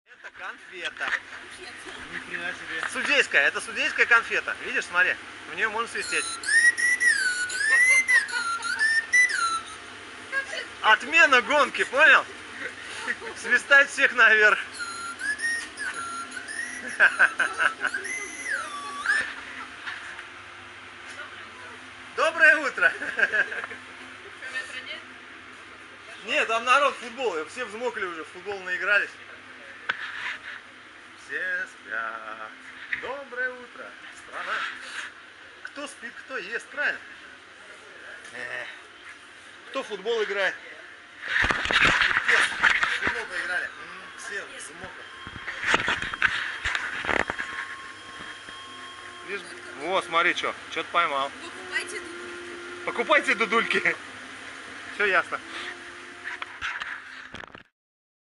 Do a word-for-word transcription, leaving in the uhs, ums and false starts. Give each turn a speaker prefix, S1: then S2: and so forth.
S1: Это конфета. Судейская, это судейская конфета. Видишь, смотри, в нее можно свистеть. Отмена гонки, понял? Свистать всех наверх. Доброе утро. Нет, там народ футбол, все взмокли уже, в футбол наигрались. Все спят. Доброе утро, страна. Кто спит, кто ест, правильно? Эх. Кто в футбол играет? В футбол поиграли. Все взмокли. Лишь... Вот, смотри, что, что-то поймал.
S2: Покупайте дудульки.
S1: Покупайте дудульки. Все ясно.